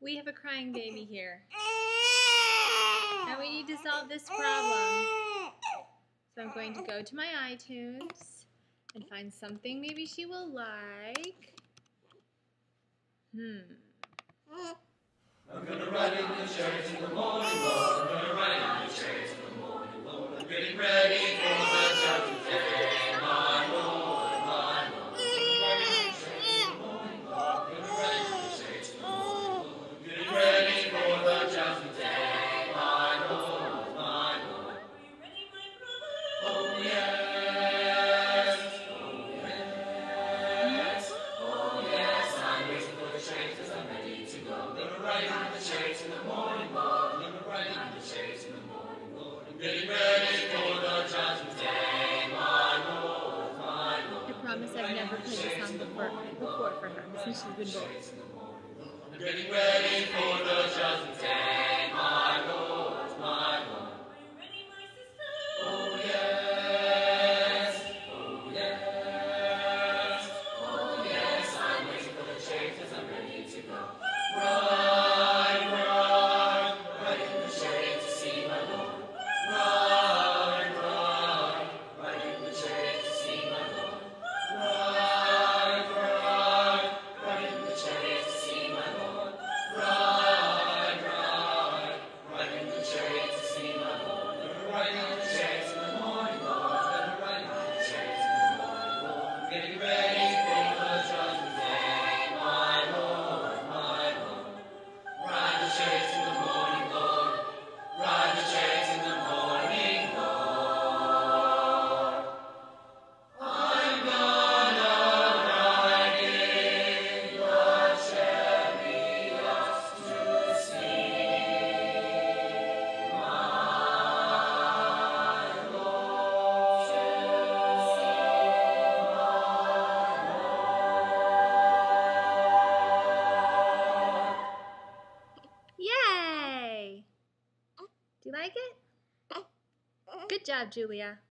We have a crying baby here. And we need to solve this problem. So I'm going to go to my iTunes and find something maybe she will like. I'm gonna ride in the chariot in the morning, Lord. I'm gonna ride in the chariot in the morning, Lord. I'm getting ready for the judgment day, my Lord, my Lord. I'm riding in the chariot in the morning, Lord. I'm gonna ride in the chariot in the morning, Lord. I'm getting ready for the judgment day, my Lord, my Lord. Are you ready, my brother? Oh yes, oh yes, oh yes. I'm waiting for the chariot 'cause I'm ready to go. I'm gonna ride in the chariot in the morning, Lord. I'm gonna ride in the chariot in the morning, Lord. I'm getting ready for the judgment day, my Lord, my Lord. I promise I've never played this song before for her since she's been born. I'm getting ready for the judgment day, my Lord, my Lord. Are you ready, my sister? Oh yes, oh yes, oh yes. I'm waiting for the chariot 'cause I'm ready to go. Ride, ride, ride in the chariot to see my Lord. Ride, ride, ride in the chariot to see my Lord. Ride, ride, ride in the chariot to see my Lord. Ride, ride, ride in the chariot to see my Lord. Ride in the chariot in the morning, Lord. Ride in the chariot in the morning, Lord. Getting ready for the judgment day, my Lord, my Lord. Ride the chariot in the morning, Lord. Ride the chariot in the morning, Lord. I'm gonna ride in the chariot to see my Lord. Yay! Do you like it? Good job, Julia.